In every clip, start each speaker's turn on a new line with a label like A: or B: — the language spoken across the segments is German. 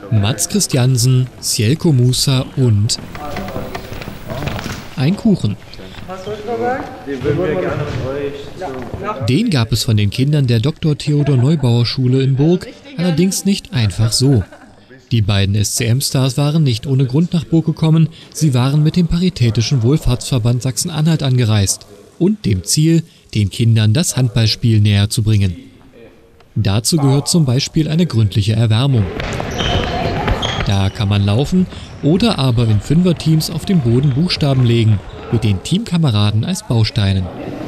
A: Mats Christiansen, Sjelko Musa und ein Kuchen. Den gab es von den Kindern der Dr. Theodor Neubauer Schule in Burg, allerdings nicht einfach so. Die beiden SCM-Stars waren nicht ohne Grund nach Burg gekommen, sie waren mit dem Paritätischen Wohlfahrtsverband Sachsen-Anhalt angereist und dem Ziel, den Kindern das Handballspiel näher zu bringen. Dazu gehört zum Beispiel eine gründliche Erwärmung. Da kann man laufen oder aber in Fünferteams auf dem Boden Buchstaben legen, mit den Teamkameraden als Bausteinen.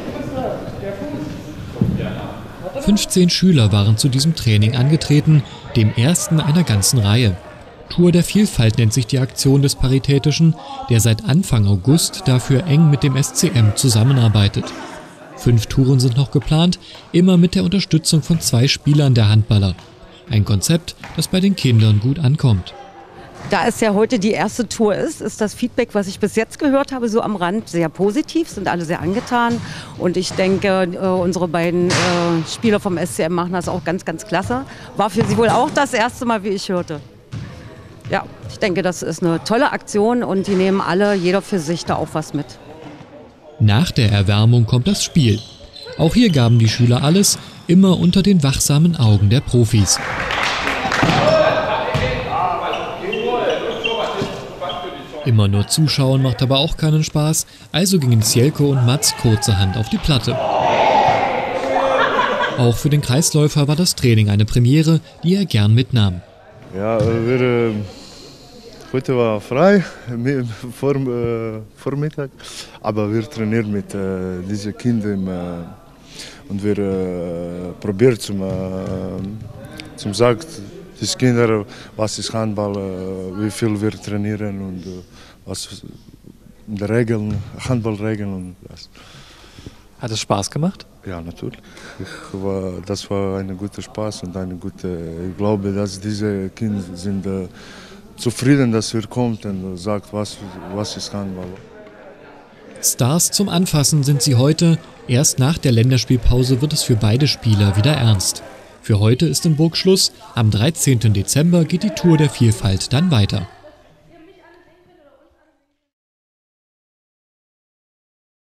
A: 15 Schüler waren zu diesem Training angetreten, dem ersten einer ganzen Reihe. Tour der Vielfalt nennt sich die Aktion des Paritätischen, der seit Anfang August dafür eng mit dem SCM zusammenarbeitet. 5 Touren sind noch geplant, immer mit der Unterstützung von 2 Spielern der Handballer. Ein Konzept, das bei den Kindern gut ankommt.
B: Da es ja heute die erste Tour ist das Feedback, was ich bis jetzt gehört habe, so am Rand sehr positiv, sind alle sehr angetan. Und ich denke, unsere beiden Spieler vom SCM machen das auch ganz, ganz klasse. War für sie wohl auch das erste Mal, wie ich hörte. Ja, ich denke, das ist eine tolle Aktion und die nehmen alle, jeder für sich, da auch was mit.
A: Nach der Erwärmung kommt das Spiel. Auch hier gaben die Schüler alles, immer unter den wachsamen Augen der Profis. Immer nur zuschauen macht aber auch keinen Spaß, also gingen Sjelko und Mats kurzerhand auf die Platte. Auch für den Kreisläufer war das Training eine Premiere, die er gern mitnahm.
C: Ja, heute war frei, Vormittag, aber wir trainieren mit diesen Kindern und wir probieren zum sagen, die Kinder, was ist Handball, wie viel wir trainieren und was die Regeln, Handballregeln und das.
A: Hat es Spaß gemacht?
C: Ja, natürlich. Das war ein guter Spaß und ich glaube, dass diese Kinder sind zufrieden, dass wir kommen und sagt, was ist Handball.
A: Stars zum Anfassen sind sie heute. Erst nach der Länderspielpause wird es für beide Spieler wieder ernst. Für heute ist in Burg Schluss. Am 13. Dezember geht die Tour der Vielfalt dann weiter.